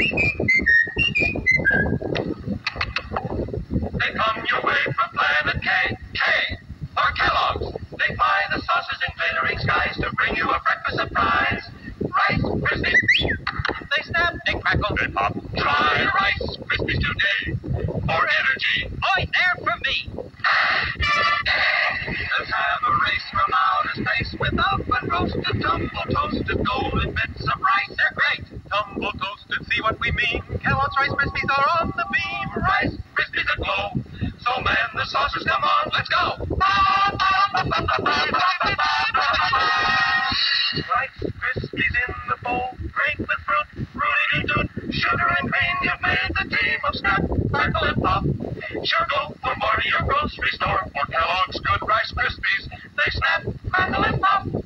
They come your way from Planet K or Kellogg's. They fly the saucers in glittering skies to bring you a breakfast surprise. Rice Krispies. They snap, they crackle, and pop. Try Rice Krispies today for energy. Boy, they're for me. Let's have a race from outer space with oven roasted, tumble toasted, golden bits of rice. They're great. Tumble toasted, see what we mean. Kellogg's Rice Krispies are on the beam. Rice Krispies aglow. So man, the saucers, come on, let's go. Rice Krispies in the bowl, great with fruit, fruity-doo-doo, sugar and cream. You've made the team of Snap, Crackle and Pop. Sure go for more to your grocery store for Kellogg's good Rice Krispies. They snap, crackle and pop.